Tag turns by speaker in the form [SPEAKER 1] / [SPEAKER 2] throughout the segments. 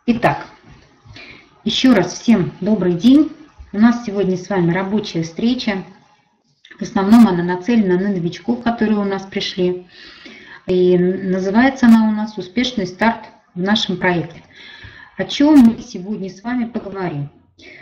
[SPEAKER 1] Итак, еще раз всем добрый день. У нас сегодня с вами рабочая встреча. В основном она нацелена на новичков, которые у нас пришли. И называется она у нас «Успешный старт в нашем проекте». О чем мы сегодня с вами поговорим?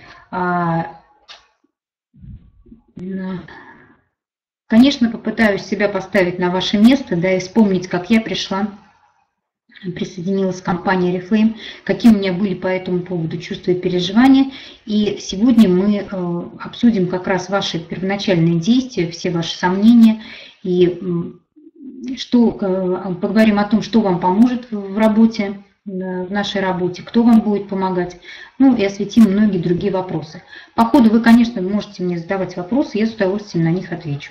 [SPEAKER 1] Конечно, попытаюсь себя поставить на ваше место, да, и вспомнить, как я присоединилась к компании Oriflame, какие у меня были по этому поводу чувства и переживания. И сегодня мы обсудим как раз ваши первоначальные действия, все ваши сомнения, и поговорим о том, что вам поможет в работе, в нашей работе, кто вам будет помогать, ну и осветим многие другие вопросы. По ходу вы, конечно, можете мне задавать вопросы, я с удовольствием на них отвечу.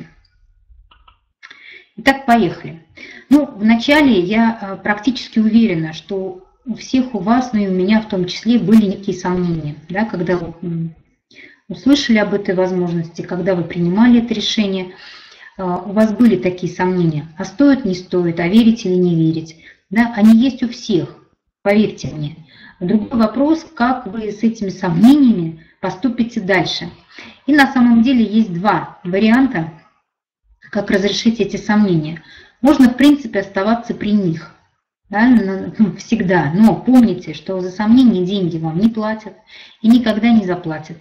[SPEAKER 1] Итак, поехали. Ну, вначале я практически уверена, что у всех у вас, ну и у меня в том числе, были некие сомнения, да, когда вы услышали об этой возможности, когда вы принимали это решение, у вас были такие сомнения, а стоит, не стоит, а верить или не верить. Да, они есть у всех, поверьте мне. Другой вопрос, как вы с этими сомнениями поступите дальше. И на самом деле есть два варианта, как разрешить эти сомнения. Можно, в принципе, оставаться при них, да, всегда, но помните, что за сомнения деньги вам не платят и никогда не заплатят.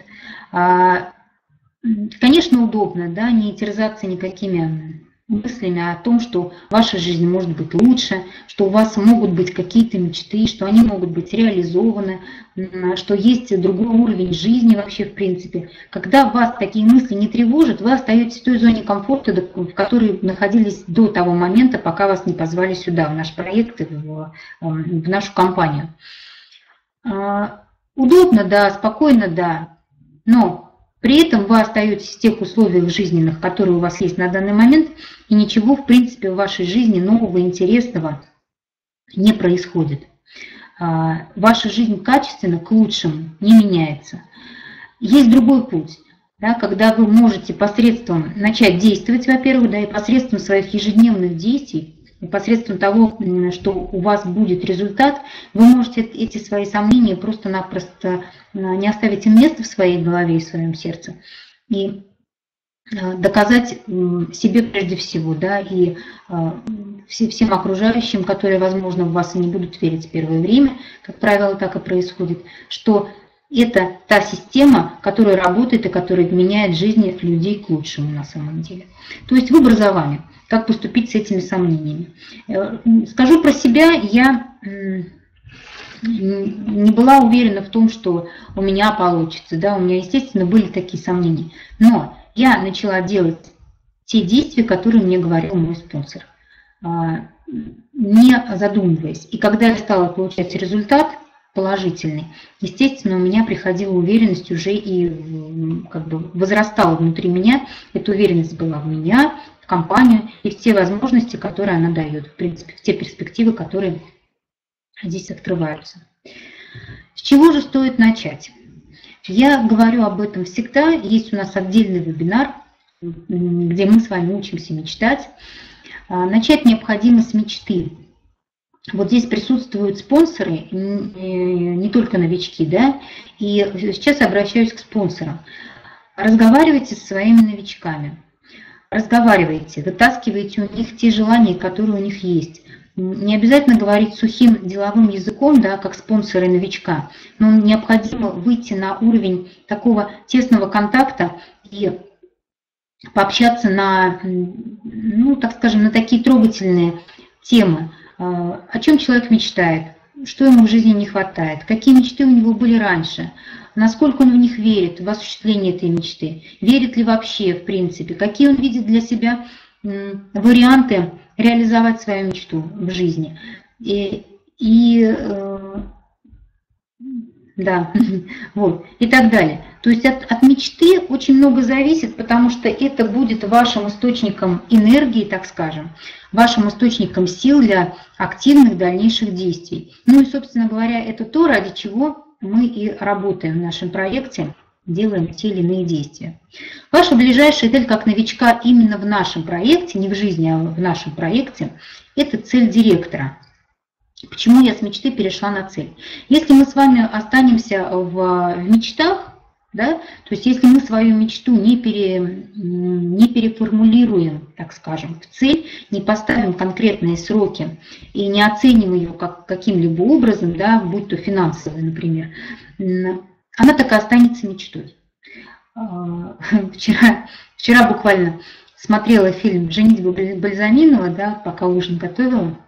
[SPEAKER 1] Конечно, удобно, да, не терзаться никакими мыслями о том, что ваша жизнь может быть лучше, что у вас могут быть какие-то мечты, что они могут быть реализованы, что есть другой уровень жизни вообще в принципе. Когда вас такие мысли не тревожат, вы остаетесь в той зоне комфорта, в которой находились до того момента, пока вас не позвали сюда, в наш проект, в нашу компанию. Удобно, да, спокойно, да, но при этом вы остаетесь в тех условиях жизненных, которые у вас есть на данный момент, и ничего, в принципе, в вашей жизни нового, интересного не происходит. Ваша жизнь качественно к лучшему не меняется. Есть другой путь, да, когда вы можете посредством начать действовать, во-первых, да, и посредством своих ежедневных действий, и посредством того, что у вас будет результат, вы можете эти свои сомнения просто-напросто не оставить им место в своей голове и в своем сердце и доказать себе прежде всего, да, и всем окружающим, которые, возможно, в вас и не будут верить в первое время, как правило, так и происходит, что это та система, которая работает и которая меняет жизни людей к лучшему на самом деле. То есть выбор за вами, как поступить с этими сомнениями. Скажу про себя, я не была уверена в том, что у меня получится. Да, у меня, естественно, были такие сомнения. Но я начала делать те действия, которые мне говорил мой спонсор, не задумываясь. И когда я стала получать результат положительный, естественно, у меня приходила уверенность уже и как бы возрастала внутри меня. Эта уверенность была в меня, в компанию и в те возможности, которые она дает, в принципе, в те перспективы, которые здесь открываются. С чего же стоит начать? Я говорю об этом всегда. Есть у нас отдельный вебинар, где мы с вами учимся мечтать. Начать необходимо с мечты. Вот здесь присутствуют спонсоры, не только новички, да, и сейчас обращаюсь к спонсорам. Разговаривайте со своими новичками, разговаривайте, вытаскивайте у них те желания, которые у них есть. Не обязательно говорить сухим деловым языком, да, как спонсоры новичка, но необходимо выйти на уровень такого тесного контакта и пообщаться на, ну, так скажем, на такие трогательные темы. О чем человек мечтает, что ему в жизни не хватает, какие мечты у него были раньше, насколько он в них верит, в осуществление этой мечты, верит ли вообще в принципе, какие он видит для себя варианты реализовать свою мечту в жизни. Да, вот, и так далее. То есть от мечты очень много зависит, потому что это будет вашим источником энергии, так скажем, вашим источником сил для активных дальнейших действий. Ну и, собственно говоря, это то, ради чего мы и работаем в нашем проекте, делаем те или иные действия. Ваша ближайшая цель как новичка именно в нашем проекте, не в жизни, а в нашем проекте, это цель директора. Почему я с мечты перешла на цель? Если мы с вами останемся в мечтах, да, то есть если мы свою мечту не переформулируем, так скажем, в цель, не поставим конкретные сроки и не оценим ее каким-либо образом, да, будь то финансовый, например, она так и останется мечтой. Вчера буквально смотрела фильм «Женитьба Бальзаминова», да, пока ужин готовила.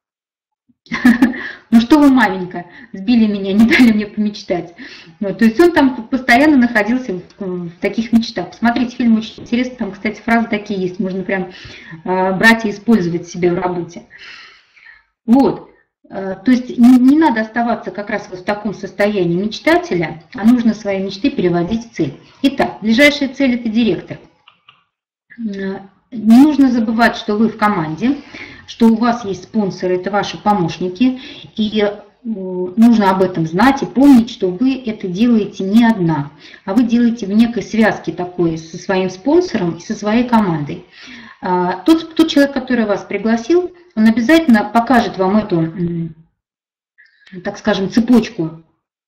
[SPEAKER 1] Ну что вы, маменька, сбили меня, не дали мне помечтать. Ну, то есть он там постоянно находился в таких мечтах. Посмотрите, фильм очень интересный, там, кстати, фразы такие есть, можно прям брать и использовать себе в работе. Вот, то есть не надо оставаться как раз вот в таком состоянии мечтателя, а нужно свои мечты переводить в цель. Итак, ближайшая цель – это директор. Не нужно забывать, что вы в команде, что у вас есть спонсоры, это ваши помощники, и нужно об этом знать и помнить, что вы это делаете не одна, а вы делаете в некой связке такой со своим спонсором и со своей командой. Тот человек, который вас пригласил, он обязательно покажет вам эту, так скажем, цепочку,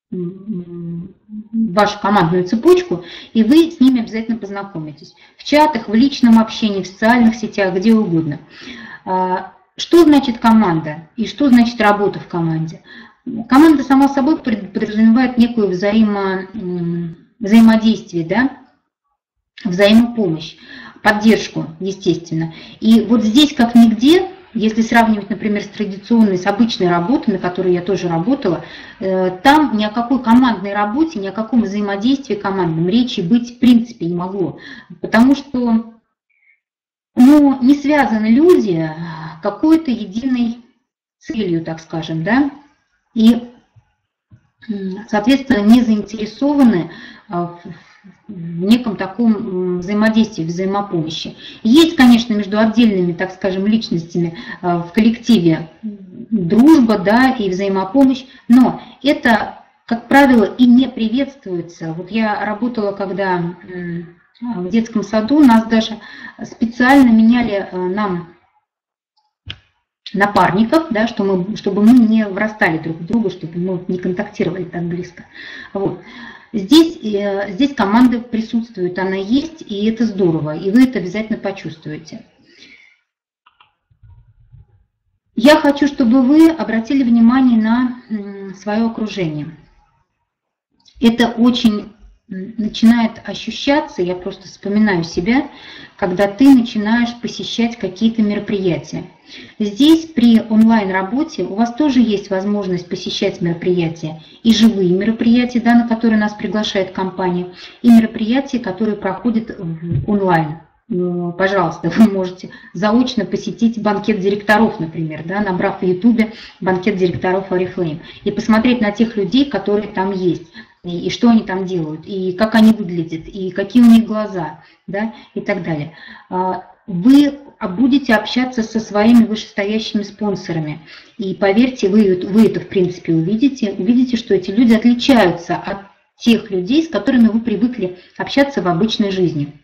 [SPEAKER 1] вашу командную цепочку, и вы с ними обязательно познакомитесь. В чатах, в личном общении, в социальных сетях, где угодно. Что значит команда и что значит работа в команде? Команда сама собой подразумевает некую взаимодействие, да? Взаимопомощь, поддержку, естественно. И вот здесь, как нигде, если сравнивать, например, с традиционной, с обычной работой, на которой я тоже работала, там ни о какой командной работе, ни о каком взаимодействии командном речи быть в принципе не могло. Потому что не связаны люди какой-то единой целью, так скажем, да, и, соответственно, не заинтересованы в неком таком взаимодействии, взаимопомощи. Есть, конечно, между отдельными, так скажем, личностями в коллективе дружба, да, и взаимопомощь, но это, как правило, и не приветствуется. Вот я работала, когда в детском саду, нас даже специально меняли нам напарников, да, чтобы мы не врастали друг в друга, чтобы мы не контактировали так близко. Вот. Здесь команда присутствует, она есть, и это здорово, и вы это обязательно почувствуете. Я хочу, чтобы вы обратили внимание на свое окружение. Это очень начинает ощущаться, я просто вспоминаю себя, когда ты начинаешь посещать какие-то мероприятия. Здесь при онлайн-работе у вас тоже есть возможность посещать мероприятия, и живые мероприятия, да, на которые нас приглашает компания, и мероприятия, которые проходят онлайн. Пожалуйста, вы можете заочно посетить банкет директоров, например, да, набрав в YouTube банкет директоров Oriflame, и посмотреть на тех людей, которые там есть. И что они там делают, и как они выглядят, и какие у них глаза, да, и так далее. Вы будете общаться со своими вышестоящими спонсорами. И поверьте, вы это в принципе увидите, что эти люди отличаются от тех людей, с которыми вы привыкли общаться в обычной жизни.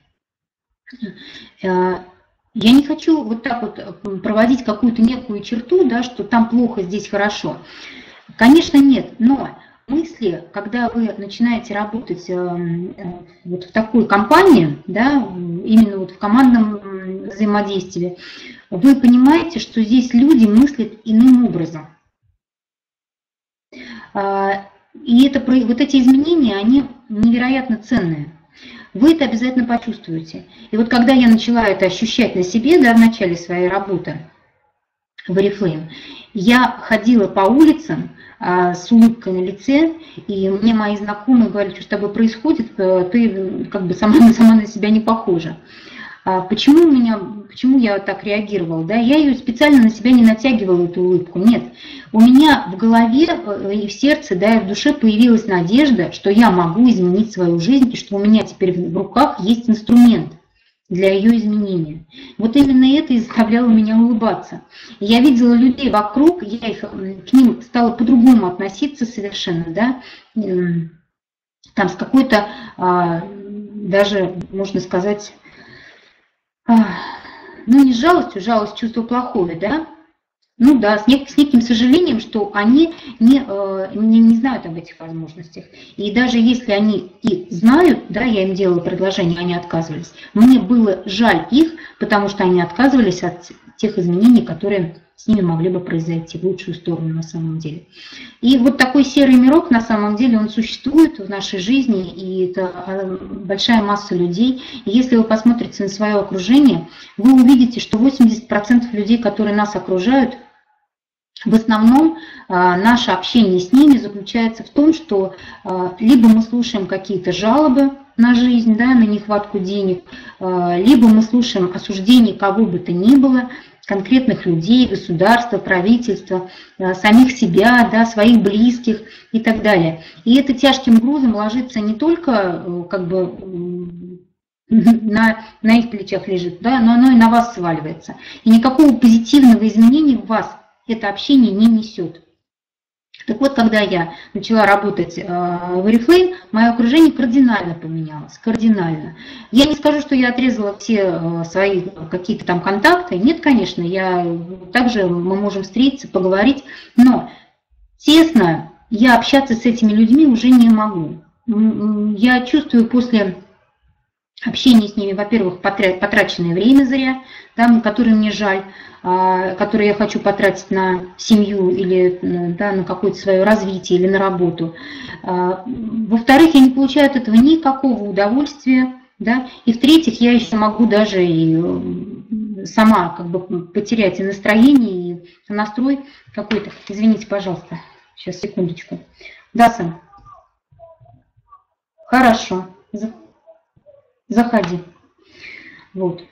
[SPEAKER 1] Я не хочу вот так вот проводить какую-то некую черту, да, что там плохо, здесь хорошо. Конечно, нет, но мысли, когда вы начинаете работать вот в такой компании, да, именно вот в командном взаимодействии, вы понимаете, что здесь люди мыслят иным образом. И вот эти изменения, они невероятно ценные. Вы это обязательно почувствуете. И вот когда я начала это ощущать на себе, да, в начале своей работы в Oriflame, я ходила по улицам с улыбкой на лице, и мне мои знакомые говорили, что с тобой происходит, ты как бы сама на себя не похожа. Почему я так реагировала? Да? Я ее специально на себя не натягивала, эту улыбку. Нет. У меня в голове и в сердце, да, и в душе появилась надежда, что я могу изменить свою жизнь, и что у меня теперь в руках есть инструмент для ее изменения. Вот именно это и заставляло меня улыбаться. Я видела людей вокруг, к ним стала по-другому относиться совершенно, да, там с какой-то, даже, можно сказать, не с жалостью, жалость чувство плохое, да, Ну да, с неким сожалением, что они не знают об этих возможностях. И даже если они и знают, да, я им делала предложение, они отказывались, мне было жаль их, потому что они отказывались от тех изменений, которые с ними могли бы произойти в лучшую сторону на самом деле. И вот такой серый мирок на самом деле он существует в нашей жизни, и это большая масса людей. И если вы посмотрите на свое окружение, вы увидите, что 80% людей, которые нас окружают, в основном наше общение с ними заключается в том, что либо мы слушаем какие-то жалобы на жизнь, да, на нехватку денег, либо мы слушаем осуждение кого бы то ни было, конкретных людей, государства, правительства, самих себя, да, своих близких и так далее. И это тяжким грузом ложится не только как бы на их плечах лежит, да, но оно и на вас сваливается. И никакого позитивного изменения в вас это общение не несет. Так вот, когда я начала работать в Oriflame, мое окружение кардинально поменялось, кардинально. Я не скажу, что я отрезала все свои какие-то там контакты. Нет, конечно, также мы можем встретиться, поговорить, но тесно я общаться с этими людьми уже не могу. Я чувствую после общения с ними, во-первых, потраченное время зря, да, которое мне жаль, которые я хочу потратить на семью или да, на какое-то свое развитие или на работу. Во-вторых, я не получаю от этого никакого удовольствия. Да? И в-третьих, я еще могу даже и сама как бы потерять и настроение, и настрой какой-то. Извините, пожалуйста, сейчас, секундочку. Да, Сан? Хорошо, заходи. Вот.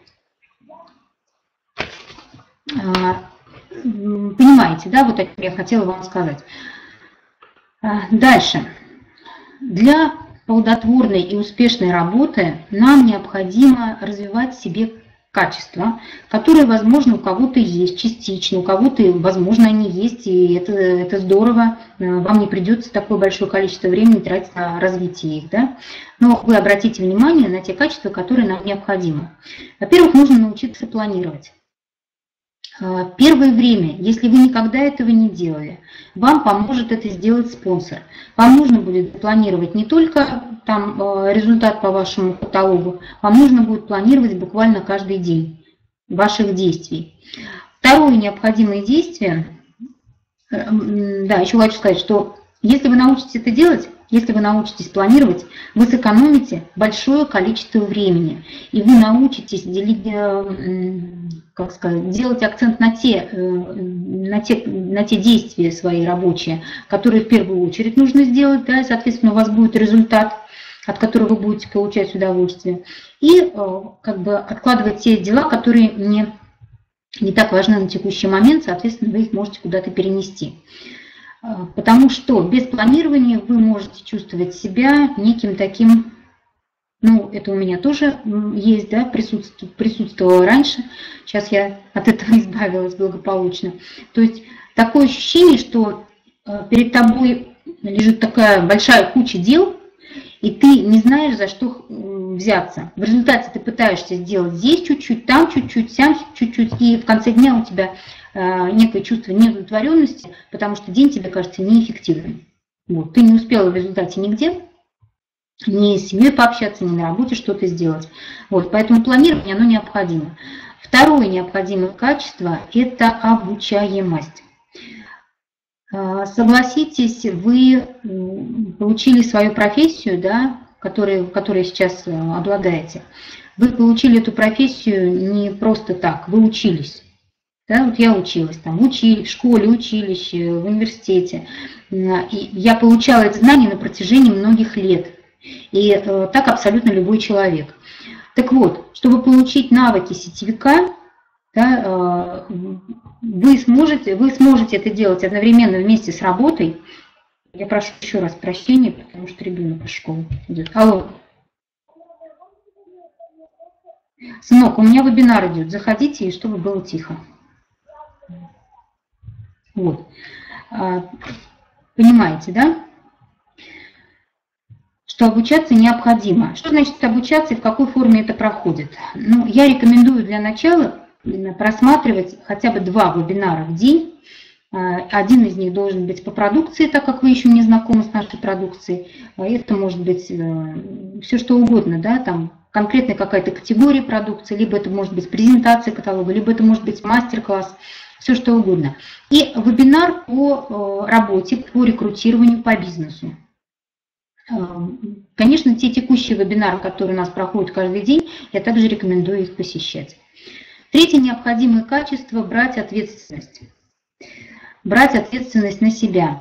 [SPEAKER 1] Понимаете, да, вот это я хотела вам сказать. Дальше. Для плодотворной и успешной работы нам необходимо развивать в себе качества, которые, возможно, у кого-то есть частично, у кого-то, возможно, они есть, и это здорово, вам не придется такое большое количество времени тратить на развитие их, да? Но вы обратите внимание на те качества, которые нам необходимы. Во-первых, нужно научиться планировать. Первое время, если вы никогда этого не делали, вам поможет это сделать спонсор. Вам нужно будет планировать не только там результат по вашему каталогу, вам нужно будет планировать буквально каждый день ваших действий. Второе необходимое действие, да, еще хочу сказать, что если вы научитесь это делать, если вы научитесь планировать, вы сэкономите большое количество времени, и вы научитесь как сказать, делать акцент на те действия свои рабочие, которые в первую очередь нужно сделать, да, и, соответственно, у вас будет результат, от которого вы будете получать удовольствие, и как бы откладывать те дела, которые не так важны на текущий момент, соответственно, вы их можете куда-то перенести. Потому что без планирования вы можете чувствовать себя неким таким, ну, это у меня тоже есть, да, присутствовало раньше, сейчас я от этого избавилась благополучно. То есть такое ощущение, что перед тобой лежит такая большая куча дел, и ты не знаешь, за что взяться. В результате ты пытаешься сделать здесь чуть-чуть, там чуть-чуть, сям чуть-чуть, и в конце дня у тебя некое чувство неудовлетворенности, потому что день тебе кажется неэффективным. Вот. Ты не успела в результате нигде, ни с семьей пообщаться, ни на работе что-то сделать. Вот. Поэтому планирование оно необходимо. Второе необходимое качество – это обучаемость. Согласитесь, вы получили свою профессию, да, которой сейчас обладаете. Вы получили эту профессию не просто так, вы учились. Да, вот я училась там в школе, училище, в университете. И я получала эти знания на протяжении многих лет. И так абсолютно любой человек. Так вот, чтобы получить навыки сетевика, да, вы сможете это делать одновременно вместе с работой. Я прошу еще раз прощения, потому что ребенок из школы идет. Алло. Сынок, у меня вебинар идет. Заходите, и чтобы было тихо. Вот. Понимаете, да? Что обучаться необходимо. Что значит обучаться и в какой форме это проходит? Ну, я рекомендую для начала просматривать хотя бы 2 вебинара в день, Один из них должен быть по продукции, так как вы еще не знакомы с нашей продукцией. Это может быть все что угодно, да, там конкретная какая-то категория продукции, либо это может быть презентация каталога, либо это может быть мастер-класс, все что угодно. И вебинар по работе, по рекрутированию, по бизнесу. Конечно, те текущие вебинары, которые у нас проходят каждый день, я также рекомендую их посещать. Третье необходимое качество – брать ответственность. Брать ответственность на себя.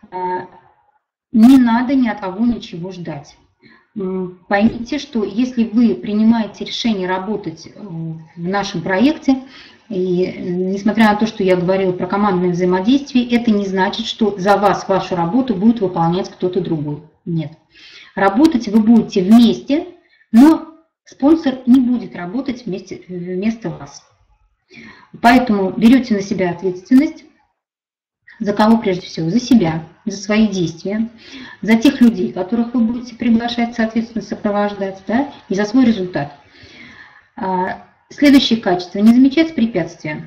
[SPEAKER 1] Не надо ни от кого ничего ждать. Поймите, что если вы принимаете решение работать в нашем проекте, и несмотря на то, что я говорила про командное взаимодействие, это не значит, что за вас вашу работу будет выполнять кто-то другой. Нет. Работать вы будете вместе, но спонсор не будет работать вместо вас. Поэтому берете на себя ответственность. За кого прежде всего? За себя, за свои действия, за тех людей, которых вы будете приглашать, соответственно, сопровождать, да, и за свой результат. Следующее качество – не замечать препятствия.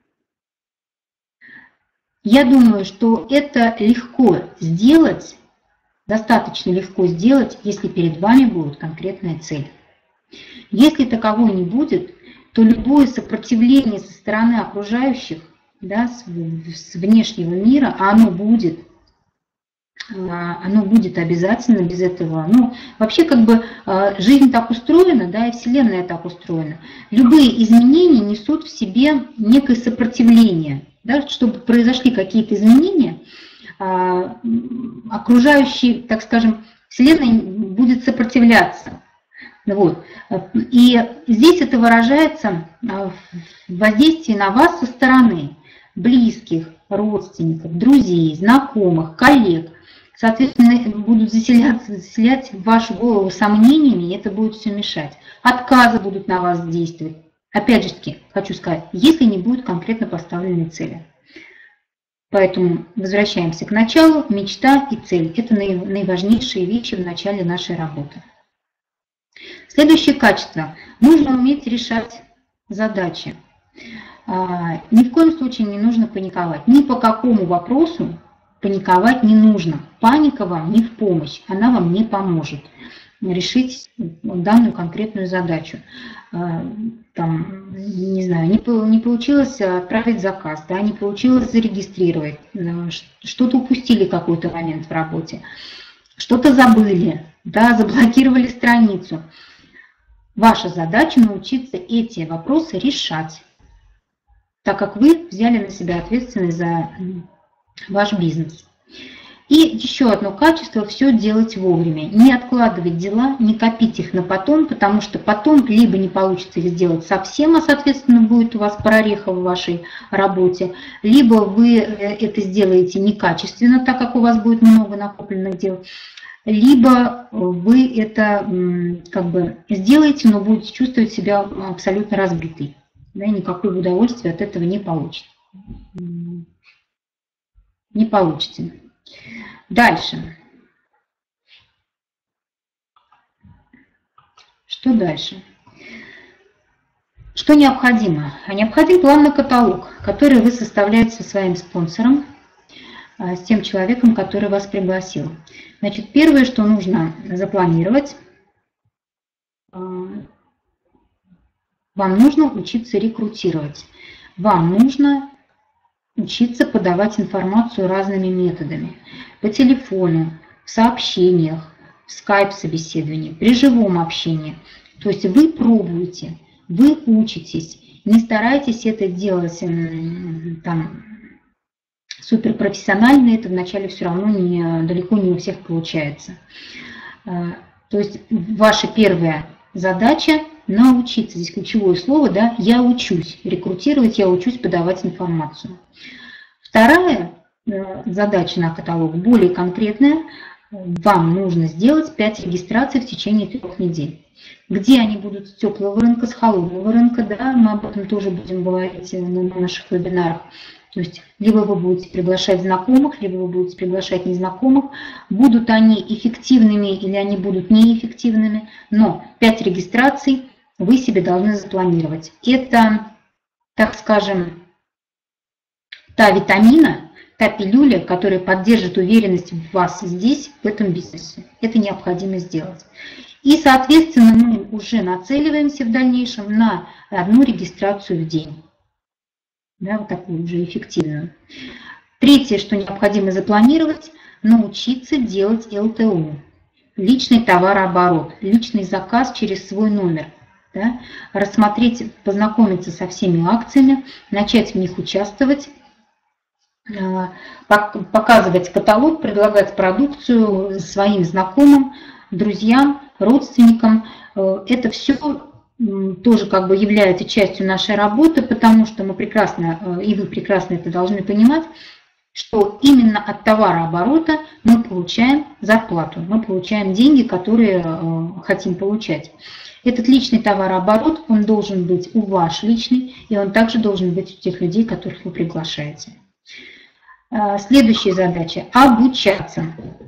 [SPEAKER 1] Я думаю, что это легко сделать, достаточно легко сделать, если перед вами будет конкретная цель. Если таковой не будет, то любое сопротивление со стороны окружающих, да, с внешнего мира, оно будет обязательно, без этого. Ну, вообще, как бы, жизнь так устроена, да, и Вселенная так устроена. Любые изменения несут в себе некое сопротивление. Да, чтобы произошли какие-то изменения, окружающий, так скажем, Вселенная будет сопротивляться. Вот. И здесь это выражается в воздействии на вас со стороны близких, родственников, друзей, знакомых, коллег. Соответственно, будут заселять в вашу голову сомнениями, и это будет все мешать. Отказы будут на вас действовать. Опять же таки, хочу сказать, если не будет конкретно поставленной цели. Поэтому возвращаемся к началу. Мечта и цель – это наиважнейшие вещи в начале нашей работы. Следующее качество. Нужно уметь решать задачи. Ни в коем случае не нужно паниковать. Ни по какому вопросу паниковать не нужно. Паника вам не в помощь, она вам не поможет решить данную конкретную задачу. Там, не знаю, не получилось отправить заказ, да, не получилось зарегистрировать, что-то упустили какой-то момент в работе, что-то забыли, да, заблокировали страницу. Ваша задача научиться эти вопросы решать, так как вы взяли на себя ответственность за ваш бизнес. И еще одно качество – все делать вовремя. Не откладывать дела, не копить их на потом, потому что потом либо не получится их сделать совсем, а соответственно будет у вас прореха в вашей работе, либо вы это сделаете некачественно, так как у вас будет много накопленных дел, либо вы это как бы сделаете, но будете чувствовать себя абсолютно разбитой. Да, никакого удовольствия от этого не получите. Не получите. Дальше. Что дальше? Что необходимо? Необходим план каталог, который вы составляете со своим спонсором, с тем человеком, который вас пригласил. Значит, первое, что нужно запланировать, вам нужно учиться рекрутировать. Вам нужно учиться подавать информацию разными методами. По телефону, в сообщениях, в скайп-собеседовании, при живом общении. То есть вы пробуете, вы учитесь. Не старайтесь это делать там суперпрофессионально, это вначале все равно далеко не у всех получается. То есть ваша первая задача – научиться, здесь ключевое слово, да, я учусь рекрутировать, я учусь подавать информацию. Вторая задача на каталог, более конкретная, вам нужно сделать 5 регистраций в течение 3 недель. Где они будут с теплого рынка, с холодного рынка, да, мы об этом тоже будем говорить на наших вебинарах. То есть либо вы будете приглашать знакомых, либо вы будете приглашать незнакомых. Будут они эффективными или они будут неэффективными, но 5 регистраций вы себе должны запланировать. Это, так скажем, та витамина, та пилюля, которая поддержит уверенность в вас здесь, в этом бизнесе. Это необходимо сделать. И, соответственно, мы уже нацеливаемся в дальнейшем на одну регистрацию в день. Да, вот такую уже эффективную. Третье, что необходимо запланировать, научиться делать ЛТО. Личный товарооборот, личный заказ через свой номер. Да, рассмотреть, познакомиться со всеми акциями, начать в них участвовать, показывать каталог, предлагать продукцию своим знакомым, друзьям, родственникам. Это все тоже как бы является частью нашей работы, потому что мы прекрасно, и вы прекрасно это должны понимать, что именно от товарооборота мы получаем зарплату, мы получаем деньги, которые хотим получать. Этот личный товарооборот, он должен быть у вас личный, и он также должен быть у тех людей, которых вы приглашаете. Следующая задача – обучаться.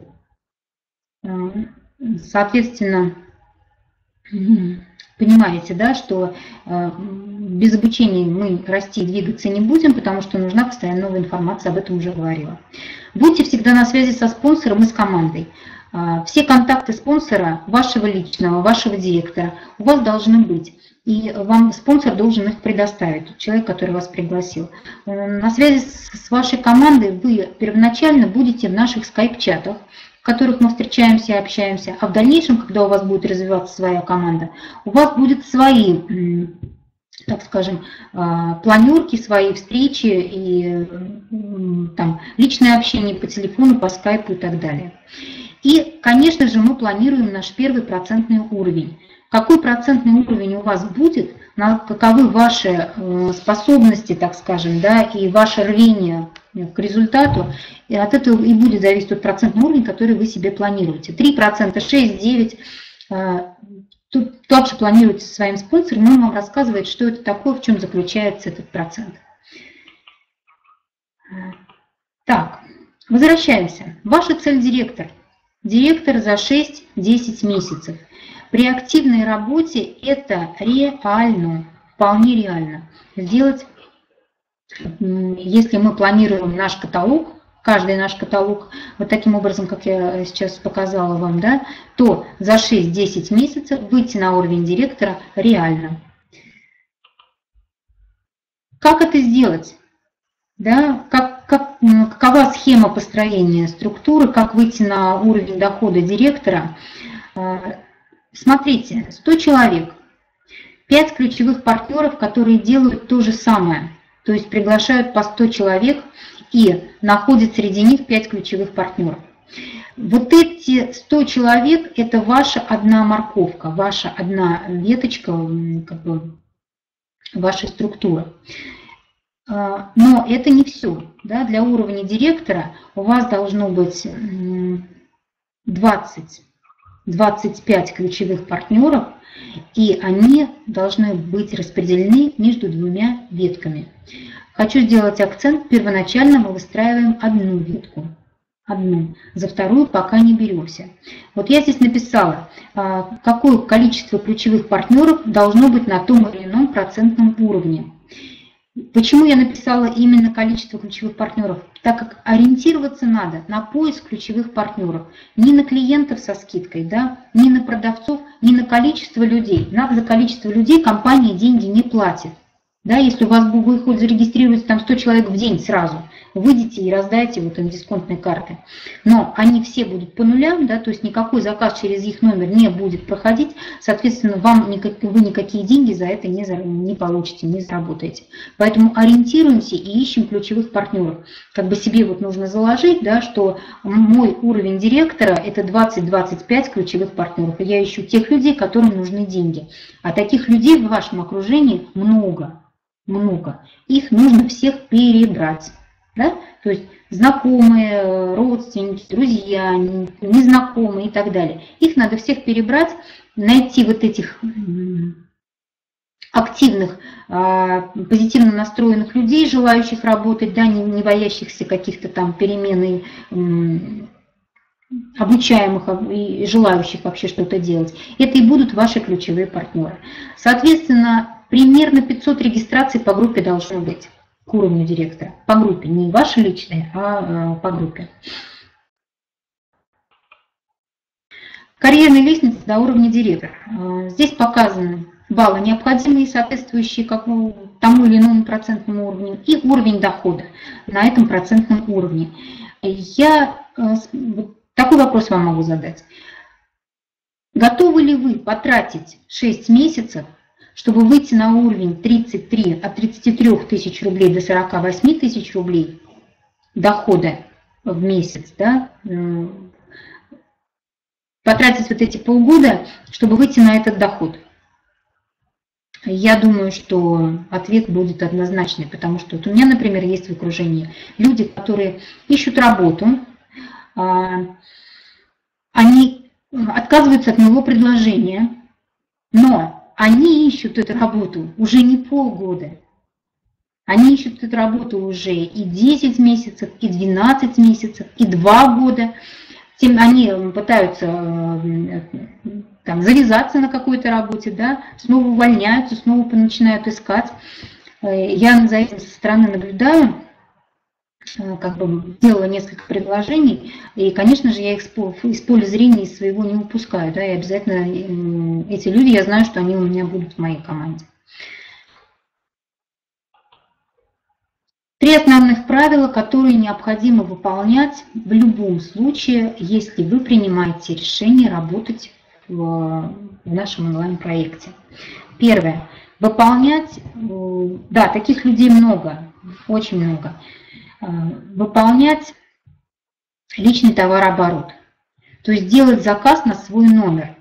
[SPEAKER 1] Соответственно, понимаете, да, что без обучения мы расти и двигаться не будем, потому что нужна постоянно новая информация, об этом уже говорила. Будьте всегда на связи со спонсором и с командой. Все контакты спонсора, вашего личного, вашего директора, у вас должны быть. И вам спонсор должен их предоставить, человек, который вас пригласил. На связи с вашей командой вы первоначально будете в наших скайп-чатах, в которых мы встречаемся и общаемся, а в дальнейшем, когда у вас будет развиваться своя команда, у вас будут свои, так скажем, планерки, свои встречи и там, личное общение по телефону, по скайпу и так далее. И, конечно же, мы планируем наш первый процентный уровень. Какой процентный уровень у вас будет, каковы ваши способности, так скажем, да, и ваше рвение к результату, и от этого и будет зависеть тот процентный уровень, который вы себе планируете. 3%, 6%, 9%. Тут также планируете со своим спонсором, он вам рассказывает, что это такое, в чем заключается этот процент. Так, возвращаемся. Ваша цель директор. Директор за 6-10 месяцев. При активной работе это реально, вполне реально. Сделать, если мы планируем наш каталог, каждый наш каталог, вот таким образом, как я сейчас показала вам, да, то за 6-10 месяцев выйти на уровень директора реально. Как это сделать? Да, какова схема построения структуры, как выйти на уровень дохода директора? Смотрите, 100 человек, 5 ключевых партнеров, которые делают то же самое, то есть приглашают по 100 человек и находят среди них 5 ключевых партнеров. Вот эти 100 человек – это ваша одна морковка, ваша одна веточка, как бы, вашей структуры. Но это не все. Да? Для уровня директора у вас должно быть 20-25 ключевых партнеров, и они должны быть распределены между двумя ветками. Хочу сделать акцент, первоначально мы выстраиваем одну ветку, одну, за вторую пока не беремся. Вот я здесь написала, какое количество ключевых партнеров должно быть на том или ином процентном уровне. Почему я написала именно количество ключевых партнеров? Так как ориентироваться надо на поиск ключевых партнеров. Не на клиентов со скидкой, да, не на продавцов, не на количество людей. За количество людей компания деньги не платит. Да, если у вас будет зарегистрироваться там 100 человек в день сразу, выйдите и раздайте вот им дисконтные карты. Но они все будут по нулям, да, то есть никакой заказ через их номер не будет проходить, соответственно, вы никакие деньги за это не получите, не заработаете. Поэтому ориентируемся и ищем ключевых партнеров. Как бы себе вот нужно заложить, да, что мой уровень директора – это 20-25 ключевых партнеров. И я ищу тех людей, которым нужны деньги. А таких людей в вашем окружении много. Много. Их нужно всех перебрать. Да? То есть знакомые, родственники, друзья, незнакомые и так далее. Их надо всех перебрать, найти вот этих активных, позитивно настроенных людей, желающих работать, да, не боящихся каких-то там перемен и обучаемых и желающих вообще что-то делать. Это и будут ваши ключевые партнеры. Соответственно, примерно 500 регистраций по группе должно быть. к уровню директора по группе, не ваши личные, а по группе. Карьерная лестница до уровня директора. Здесь показаны баллы, необходимые, соответствующие тому или иному процентному уровню, и уровень дохода на этом процентном уровне. Я такой вопрос вам могу задать. Готовы ли вы потратить 6 месяцев, чтобы выйти на уровень от 33 тысяч рублей до 48 тысяч рублей дохода в месяц, да? Потратить вот эти полгода, чтобы выйти на этот доход? Я думаю, что ответ будет однозначный, потому что вот у меня, например, есть в окружении люди, которые ищут работу, они отказываются от моего предложения, но они ищут эту работу уже не полгода. Они ищут эту работу уже и 10 месяцев, и 12 месяцев, и 2 года. Они пытаются там завязаться на какой-то работе, да, снова увольняются, снова начинают искать. Я за этим со стороны наблюдаю, делала несколько предложений, и, конечно же, я их из поля зрения своего не упускаю, да, и обязательно эти люди, я знаю, что они у меня будут в моей команде. 3 основных правила, которые необходимо выполнять в любом случае, если вы принимаете решение работать в нашем онлайн-проекте. Первое. Выполнять, да, таких людей много, очень много. Выполнять личный товарооборот. То есть делать заказ на свой номер.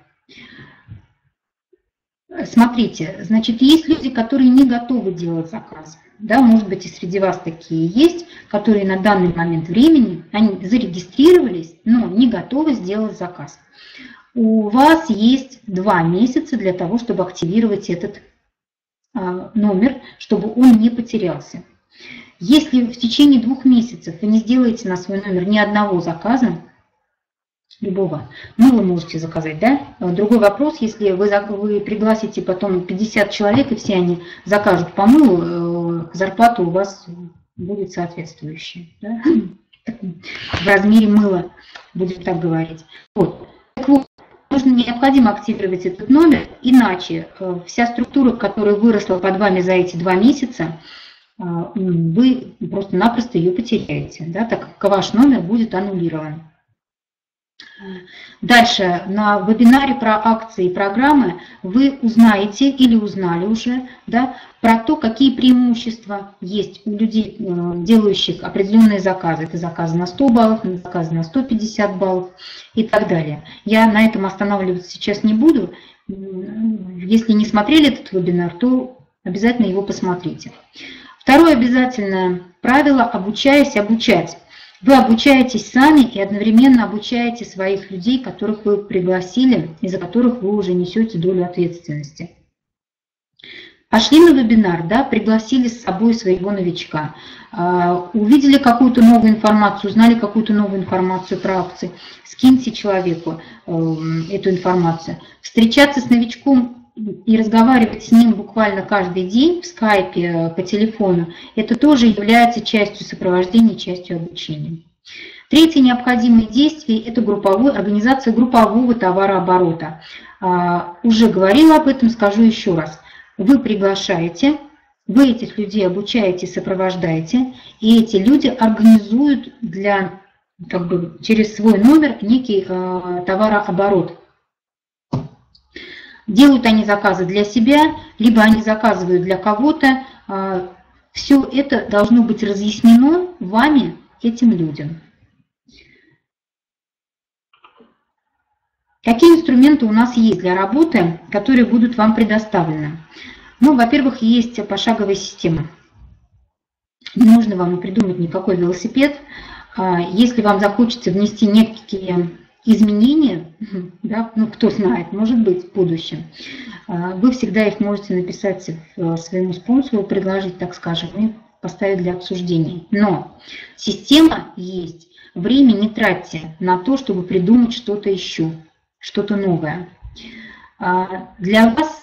[SPEAKER 1] Смотрите, значит, есть люди, которые не готовы делать заказ. Да, может быть, и среди вас такие есть, которые на данный момент времени, они зарегистрировались, но не готовы сделать заказ. У вас есть 2 месяца для того, чтобы активировать этот номер, чтобы он не потерялся. Если в течение 2 месяцев вы не сделаете на свой номер ни одного заказа, любого, вы можете заказать, да? Другой вопрос, если вы пригласите потом 50 человек, и все они закажут по мылу, зарплата у вас будет соответствующая, да? В размере мыла, будем так говорить. Вот. Так вот, необходимо активировать этот номер, иначе вся структура, которая выросла под вами за эти 2 месяца, вы просто-напросто ее потеряете, да, так как ваш номер будет аннулирован. Дальше, на вебинаре про акции и программы вы узнаете или узнали уже, да, про то, какие преимущества есть у людей, делающих определенные заказы. Это заказы на 100 баллов, заказы на 150 баллов и так далее. Я на этом останавливаться сейчас не буду. Если не смотрели этот вебинар, то обязательно его посмотрите. Второе обязательное правило – обучаясь обучать. Вы обучаетесь сами и одновременно обучаете своих людей, которых вы пригласили и за которых вы уже несете долю ответственности. Пошли на вебинар, да, пригласили с собой своего новичка, увидели какую-то новую информацию, узнали какую-то новую информацию про акции, скиньте человеку эту информацию. Встречаться с новичком и разговаривать с ним буквально каждый день в скайпе, по телефону, это тоже является частью сопровождения, частью обучения. Третье необходимое действие – это организация группового товарооборота. Уже говорила об этом, скажу еще раз. Вы приглашаете, вы этих людей обучаете, сопровождаете, и эти люди организуют через свой номер некий товарооборот. Делают они заказы для себя, либо они заказывают для кого-то. Все это должно быть разъяснено вами, этим людям. Какие инструменты у нас есть для работы, которые будут вам предоставлены? Ну, во-первых, есть пошаговая система. Не нужно вам придумать никакой велосипед. Если вам захочется внести некие изменения, да, ну, кто знает, может быть, в будущем, вы всегда их можете написать своему спонсору, предложить, так скажем, и поставить для обсуждения. Но система есть. Время не тратьте на то, чтобы придумать что-то еще, что-то новое. Для вас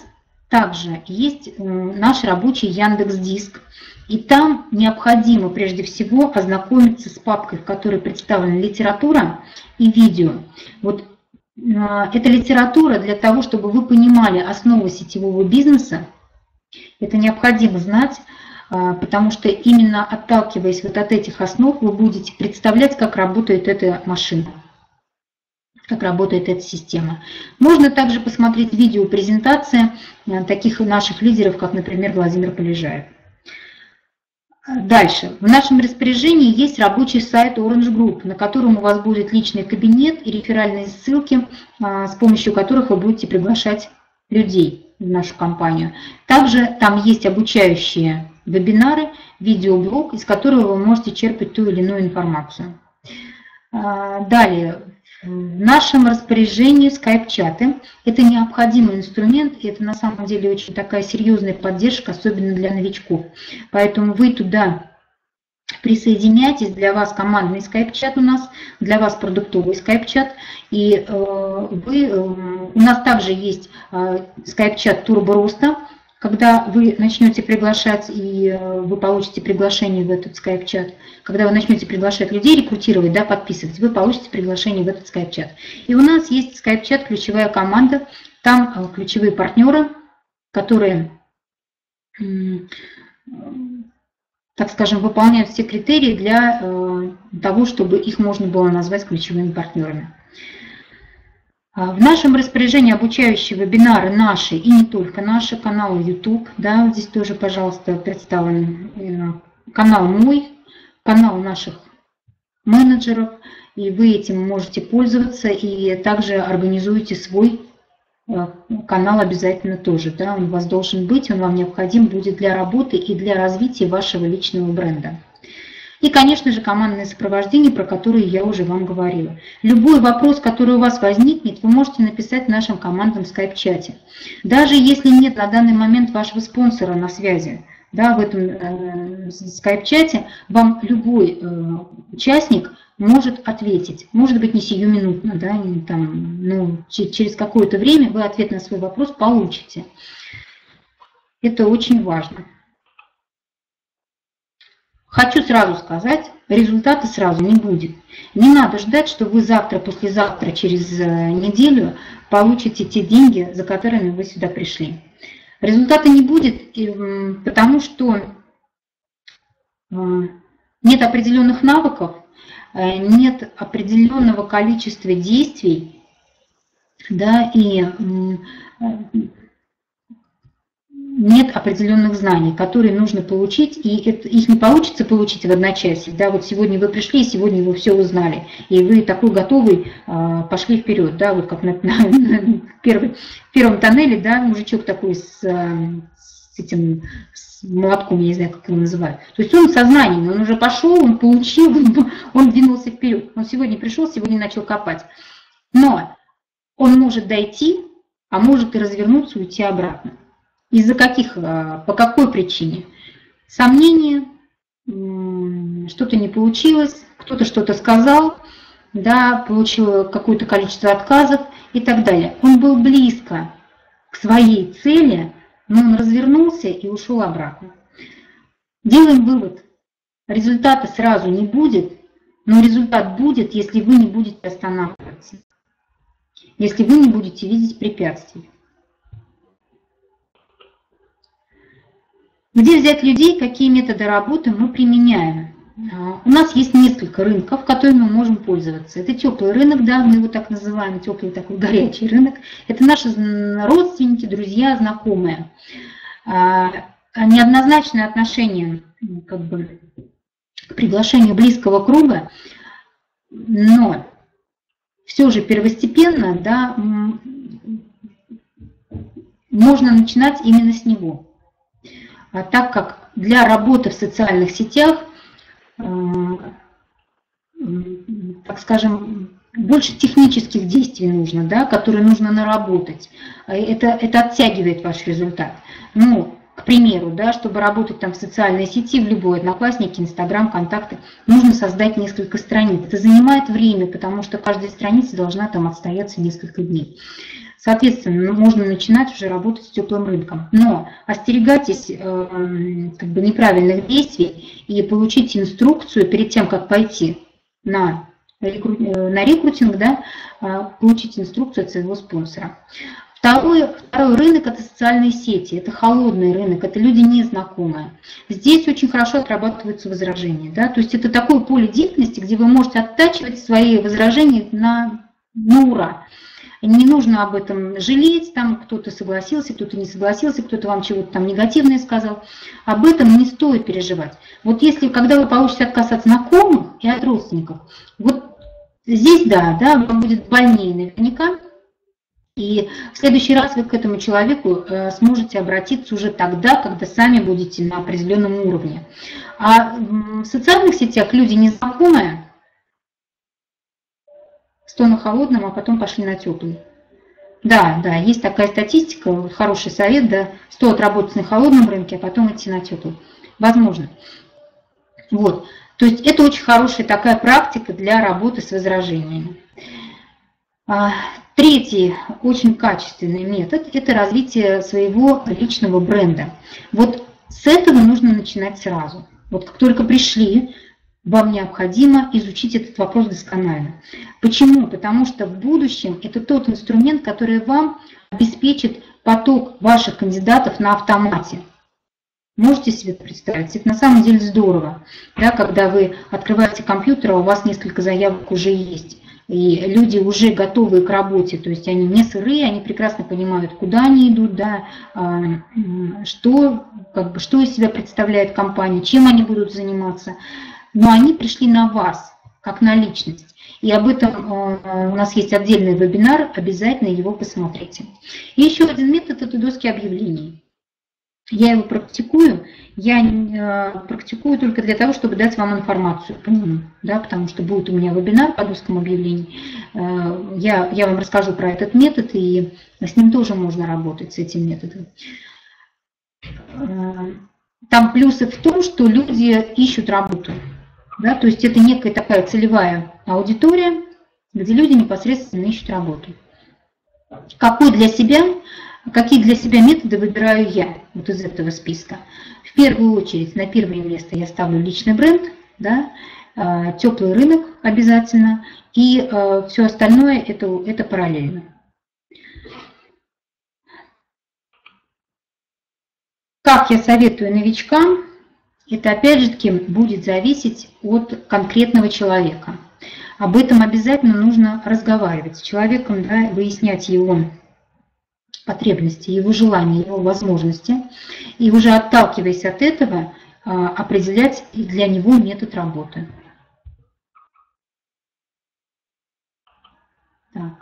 [SPEAKER 1] Также есть наш рабочий Яндекс.Диск, и там необходимо прежде всего ознакомиться с папкой, в которой представлена литература и видео. Вот эта литература для того, чтобы вы понимали основы сетевого бизнеса, это необходимо знать, потому что именно отталкиваясь вот от этих основ, вы будете представлять, как работает эта машина, как работает эта система. Можно также посмотреть видеопрезентации таких наших лидеров, как, например, Владимир Полежаев. Дальше. В нашем распоряжении есть рабочий сайт Orange Group, на котором у вас будет личный кабинет и реферальные ссылки, с помощью которых вы будете приглашать людей в нашу компанию. Также там есть обучающие вебинары, видеоблог, из которого вы можете черпать ту или иную информацию. Далее. В нашем распоряжении скайп-чаты. Это необходимый инструмент, и это на самом деле очень такая серьезная поддержка, особенно для новичков. Поэтому вы туда присоединяйтесь, для вас командный скайп-чат у нас, для вас продуктовый скайп-чат. И у нас также есть скайп-чат Турбо Роста. Когда вы начнете приглашать, и вы получите приглашение в этот скайп-чат, когда вы начнете приглашать людей, рекрутировать, да, подписывать, вы получите приглашение в этот скайп-чат. И у нас есть скайп-чат «Ключевая команда», там ключевые партнеры, которые, так скажем, выполняют все критерии для того, чтобы их можно было назвать ключевыми партнерами. В нашем распоряжении обучающие вебинары наши и не только наши, каналы YouTube, да, здесь тоже, пожалуйста, представлен канал мой, канал наших менеджеров, и вы этим можете пользоваться, и также организуете свой канал обязательно тоже, да, он у вас должен быть, он вам необходим будет для работы и для развития вашего личного бренда. И, конечно же, командное сопровождение, про которое я уже вам говорила. Любой вопрос, который у вас возникнет, вы можете написать в нашем командном скайп-чате. Даже если нет на данный момент вашего спонсора на связи, да, в этом скайп-чате, вам любой участник может ответить. Может быть, не сиюминутно, да, но через какое-то время вы ответ на свой вопрос получите. Это очень важно. Хочу сразу сказать, результата сразу не будет. Не надо ждать, что вы завтра, послезавтра, через неделю получите те деньги, за которыми вы сюда пришли. Результата не будет, потому что нет определенных навыков, нет определенного количества действий, да, и нет определенных знаний, которые нужно получить, и их не получится получить в одночасье. Да, вот сегодня вы пришли, сегодня вы все узнали, и вы такой готовый пошли вперед, да, вот как на первом тоннеле, да, мужичок такой с этим с молотком, я не знаю, как его называют. То есть он сознательный, он уже пошел, он получил, он двинулся вперед. Он сегодня пришел, сегодня начал копать. Но он может дойти, а может и развернуться, уйти обратно. Из-за каких, по какой причине? Сомнения, что-то не получилось, кто-то что-то сказал, да, получил какое-то количество отказов и так далее. Он был близко к своей цели, но он развернулся и ушел обратно. Делаем вывод. Результата сразу не будет, но результат будет, если вы не будете останавливаться, если вы не будете видеть препятствий. Где взять людей, какие методы работы мы применяем? У нас есть несколько рынков, которыми мы можем пользоваться. Это теплый рынок, да, мы его так называем, теплый такой горячий рынок. Это наши родственники, друзья, знакомые. Неоднозначное отношение как бы, к приглашению близкого круга, но все же первостепенно, да, можно начинать именно с него. Так как для работы в социальных сетях, так скажем, больше технических действий нужно, да, которые нужно наработать. Это оттягивает ваш результат. Ну, к примеру, да, чтобы работать там в социальной сети, в любой Одноклассники, Инстаграм, Контакты, нужно создать несколько страниц. Это занимает время, потому что каждая страница должна там отстояться несколько дней. Соответственно, можно начинать уже работать с теплым рынком. Но остерегайтесь как бы неправильных действий и получите инструкцию перед тем, как пойти на рекрутинг, да, получите инструкцию от своего спонсора. Второй рынок – это социальные сети, это холодный рынок, это люди незнакомые. Здесь очень хорошо отрабатываются возражения. Да? То есть это такое поле деятельности, где вы можете оттачивать свои возражения на ура. Не нужно об этом жалеть, там кто-то согласился, кто-то не согласился, кто-то вам чего-то там негативное сказал. Об этом не стоит переживать. Вот если, когда вы получите отказ от знакомых и от родственников, вот здесь, да, вам будет больнее наверняка. И в следующий раз вы к этому человеку сможете обратиться уже тогда, когда сами будете на определенном уровне. А в социальных сетях люди незнакомые, 100 на холодном, а потом пошли на теплый. Да, есть такая статистика, хороший совет, да, 100 отработать на холодном рынке, а потом идти на теплый. Возможно. Вот. То есть это очень хорошая такая практика для работы с возражениями. Третий очень качественный метод – это развитие своего личного бренда. Вот с этого нужно начинать сразу. Вот как только пришли, вам необходимо изучить этот вопрос досконально. Почему? Потому что в будущем это тот инструмент, который вам обеспечит поток ваших кандидатов на автомате. Можете себе представить? Это на самом деле здорово, да, когда вы открываете компьютер, а у вас несколько заявок уже есть. И люди уже готовы к работе, то есть они не сырые, они прекрасно понимают, куда они идут, да, что из себя представляет компания, чем они будут заниматься. Но они пришли на вас, как на личность. И об этом у нас есть отдельный вебинар, обязательно его посмотрите. И еще один метод – это доски объявлений. Я его практикую. Я практикую только для того, чтобы дать вам информацию по нему, да, потому что будет у меня вебинар по доскам объявлений. Я вам расскажу про этот метод, и с ним тоже можно работать, с этим методом. Там плюсы в том, что люди ищут работу. Да, то есть это некая такая целевая аудитория, где люди непосредственно ищут работу. Какие для себя методы выбираю я вот из этого списка? В первую очередь на первое место я ставлю личный бренд, да, теплый рынок обязательно, и все остальное это параллельно. Как я советую новичкам? Это опять же таки будет зависеть от конкретного человека. Об этом обязательно нужно разговаривать с человеком, да, выяснять его потребности, его желания, его возможности. И уже отталкиваясь от этого, определять для него метод работы. Так.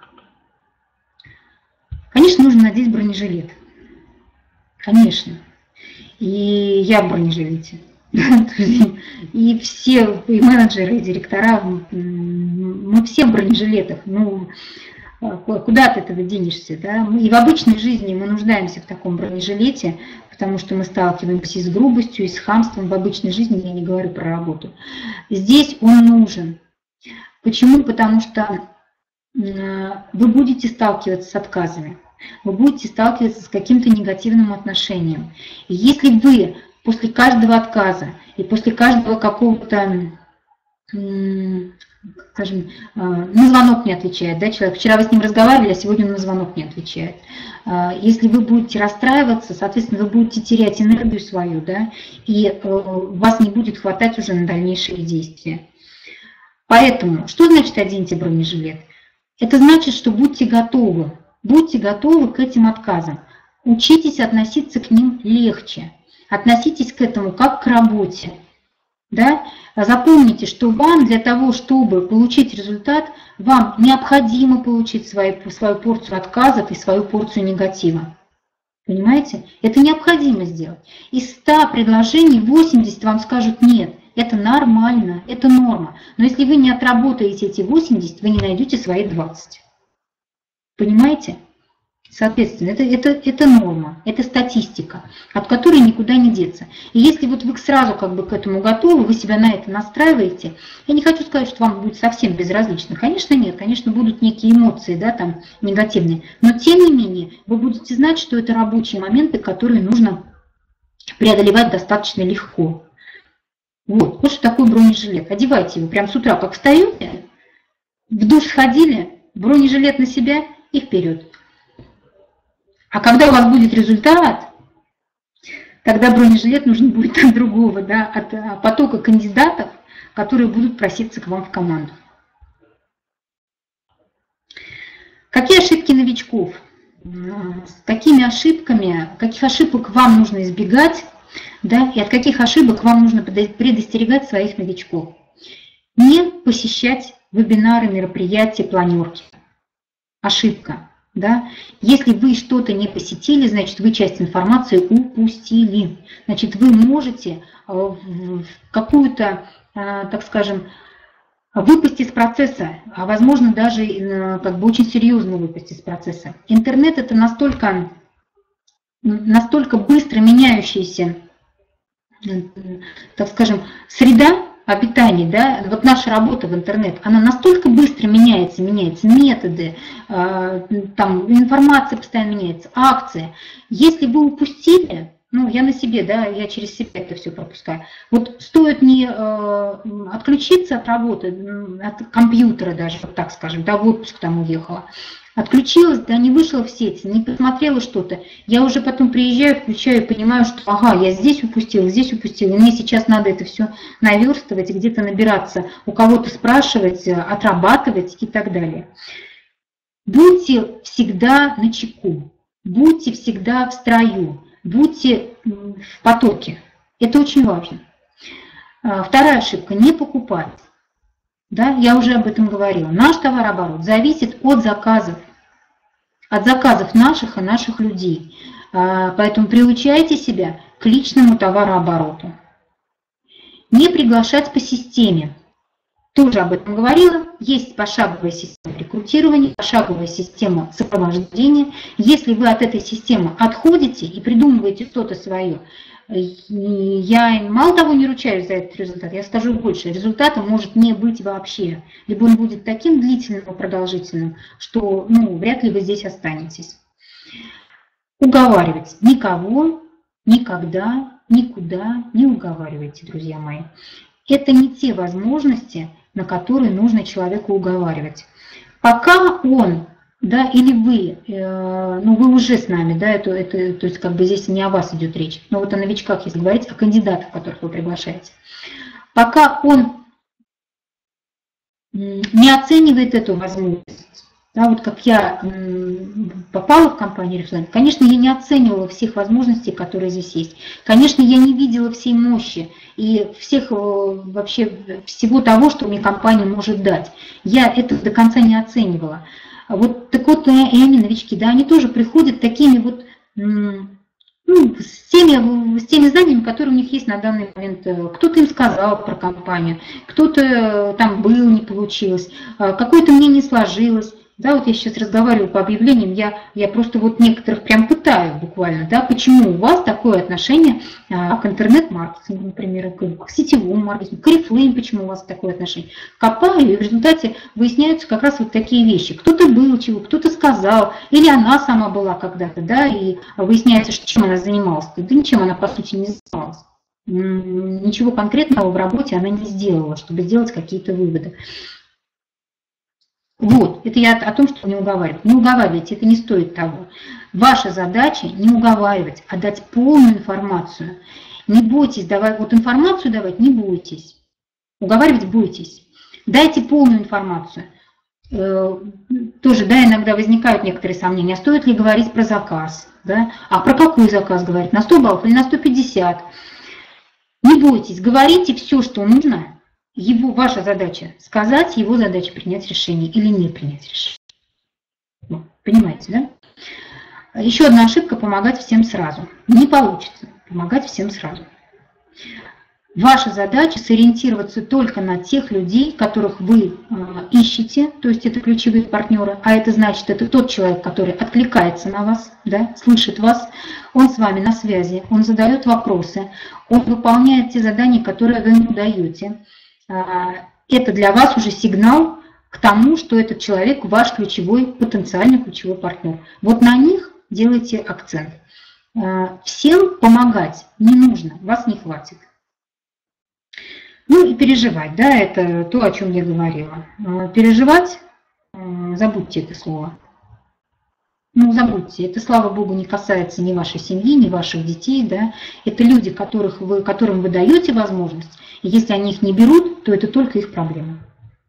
[SPEAKER 1] Конечно, нужно надеть бронежилет. Конечно. И я в бронежилете. И все, и менеджеры, и директора, мы все в бронежилетах. Ну, куда ты этого денешься? Да? И в обычной жизни мы нуждаемся в таком бронежилете, потому что мы сталкиваемся и с грубостью, и с хамством в обычной жизни, я не говорю про работу. Здесь он нужен. Почему? Потому что вы будете сталкиваться с отказами, вы будете сталкиваться с каким-то негативным отношением. И если вы после каждого отказа и после каждого какого-то, скажем, на звонок не отвечает, да, человек, вчера вы с ним разговаривали, а сегодня он на звонок не отвечает. Если вы будете расстраиваться, соответственно, вы будете терять энергию свою, да, и вас не будет хватать уже на дальнейшие действия. Поэтому, что значит оденьте бронежилет? Это значит, что будьте готовы к этим отказам. Учитесь относиться к ним легче. Относитесь к этому как к работе. Да? Запомните, что вам для того, чтобы получить результат, вам необходимо получить свою порцию отказов и свою порцию негатива. Понимаете? Это необходимо сделать. Из 100 предложений 80 вам скажут нет. Это нормально, это норма. Но если вы не отработаете эти 80, вы не найдете свои 20. Понимаете? Соответственно, это норма, это статистика, от которой никуда не деться. И если вот вы сразу как бы к этому готовы, вы себя на это настраиваете, я не хочу сказать, что вам будет совсем безразлично. Конечно, нет, конечно, будут некие эмоции, да, там, негативные. Но тем не менее, вы будете знать, что это рабочие моменты, которые нужно преодолевать достаточно легко. Вот что такое бронежилет. Одевайте его прямо с утра, как встаете, в душ сходили, бронежилет на себя и вперед. А когда у вас будет результат, тогда бронежилет нужен будет от другого, да, от потока кандидатов, которые будут проситься к вам в команду. Какие ошибки новичков? Каких ошибок вам нужно избегать, да, и от каких ошибок вам нужно предостерегать своих новичков? Не посещать вебинары, мероприятия, планерки. Ошибка. Да? Если вы что-то не посетили, значит, вы часть информации упустили. Значит, вы можете какую-то, так скажем, выпасть из процесса, а возможно даже как бы очень серьезно выпасть из процесса. Интернет – это настолько быстро меняющаяся, так скажем, среда обитания, да, вот наша работа в интернет, она настолько быстро меняется методы, там информация постоянно меняется, акции. Если вы упустили, ну, я на себе, да, я через себя это все пропускаю. Вот стоит не отключиться от работы, от компьютера даже, вот так скажем, да, в отпуск там уехала, отключилась, да, не вышла в сеть, не посмотрела что-то, я уже потом приезжаю, включаю, понимаю, что ага, я здесь упустила, и мне сейчас надо это все наверстывать, где-то набираться, у кого-то спрашивать, отрабатывать и так далее. Будьте всегда начеку, будьте всегда в строю, будьте в потоке. Это очень важно. Вторая ошибка – не покупать. Да, я уже об этом говорила. Наш товарооборот зависит от заказов наших и наших людей. Поэтому приучайте себя к личному товарообороту. Не приглашать по системе. Тоже об этом говорила. Есть пошаговая система рекрутирования, пошаговая система сопровождения. Если вы от этой системы отходите и придумываете что-то свое, я мало того не ручаюсь за этот результат, я скажу больше, результата может не быть вообще. Либо он будет таким длительным и продолжительным, что вряд ли вы здесь останетесь. Уговаривать никого, никогда, никуда не уговаривайте, друзья мои. Это не те возможности, на которые нужно человеку уговаривать. Пока он, да, или вы, вы уже с нами, да, то есть как бы здесь не о вас идет речь, но вот о новичках, если говорить, о кандидатах, которых вы приглашаете. Пока он не оценивает эту возможность, да, вот как я попала в компанию «Рефлэнд», конечно, я не оценивала всех возможностей, которые здесь есть. Конечно, я не видела всей мощи и вообще всего того, что мне компания может дать. Я это до конца не оценивала. Так вот, и они, новички, да, они тоже приходят такими вот, с теми знаниями, которые у них есть на данный момент. Кто-то им сказал про компанию, кто-то там был, не получилось, какое-то мнение сложилось. Да, вот я сейчас разговариваю по объявлениям, я просто вот некоторых прям пытаю буквально, да, почему у вас такое отношение к интернет-маркетингу, например, к сетевому маркетингу, к Oriflame, почему у вас такое отношение. Копаю, и в результате выясняются как раз вот такие вещи. Кто-то был чего, кто-то сказал, или она сама была когда-то, да, и выясняется, что чем она занималась. Да ничем она, по сути, не занималась. Ничего конкретного в работе она не сделала, чтобы сделать какие-то выводы. Вот, это я о том, что не уговаривать. Не уговаривайте, это не стоит того. Ваша задача не уговаривать, а дать полную информацию. Не бойтесь давать, вот информацию давать не бойтесь. Уговаривать бойтесь. Дайте полную информацию. Тоже, да, иногда возникают некоторые сомнения. А стоит ли говорить про заказ? Да? А про какой заказ говорить? На 100 баллов или на 150? Не бойтесь, говорите все, что нужно. Ваша задача сказать, его задача принять решение или не принять решение. Понимаете, да? Еще одна ошибка – помогать всем сразу. Не получится помогать всем сразу. Ваша задача сориентироваться только на тех людей, которых вы ищете, то есть это ключевые партнеры, а это значит, это тот человек, который откликается на вас, да, слышит вас, он с вами на связи, он задает вопросы, он выполняет те задания, которые вы ему даете. Это для вас уже сигнал к тому, что этот человек ваш ключевой, потенциальный ключевой партнер. Вот на них делайте акцент. Всем помогать не нужно, вас не хватит. Ну и переживать, да, это то, о чем я говорила. Переживать, забудьте это слово. Ну, забудьте, это, слава богу, не касается ни вашей семьи, ни ваших детей, да. Это люди, которым вы даете возможность, и если они их не берут, то это только их проблема.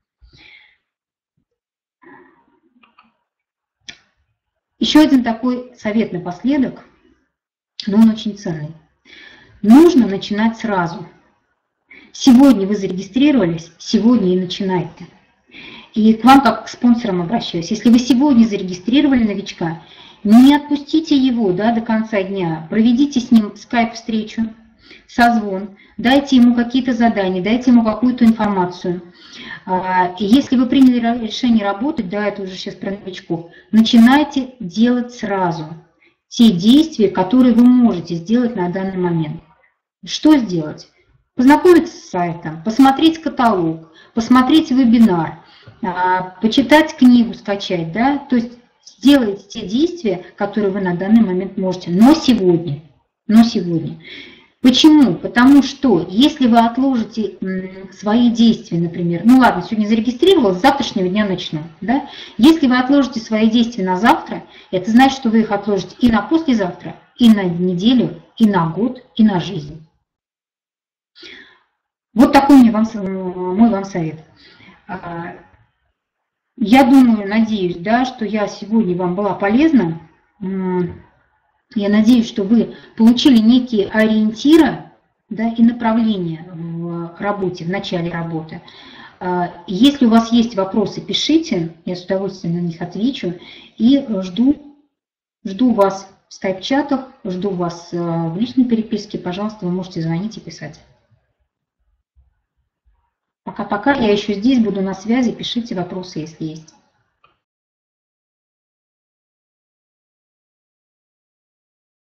[SPEAKER 1] Еще один такой совет напоследок, но он очень ценный. Нужно начинать сразу. Сегодня вы зарегистрировались, сегодня и начинайте. И к вам как к спонсорам обращаюсь. Если вы сегодня зарегистрировали новичка, не отпустите его, да, до конца дня. Проведите с ним скайп-встречу, созвон, дайте ему какие-то задания, дайте ему какую-то информацию. И если вы приняли решение работать, да, это уже сейчас про новичков, начинайте делать сразу те действия, которые вы можете сделать на данный момент. Что сделать? Познакомиться с сайтом, посмотреть каталог, посмотреть вебинар, почитать книгу, скачать, да, то есть сделайте те действия, которые вы на данный момент можете, но сегодня. Почему? Потому что если вы отложите свои действия, например, ну ладно, сегодня зарегистрировалась, с завтрашнего дня начну, да, если вы отложите свои действия на завтра, это значит, что вы их отложите и на послезавтра, и на неделю, и на год, и на жизнь. Вот такой мой вам совет. Я думаю, надеюсь, да, что я сегодня вам была полезна. Я надеюсь, что вы получили некие ориентиры, да, и направления в работе, в начале работы. Если у вас есть вопросы, пишите, я с удовольствием на них отвечу. И жду вас в скайп-чатах, жду вас в личной переписке. Пожалуйста, вы можете звонить и писать. Пока-пока, я еще здесь, буду на связи, пишите вопросы, если есть.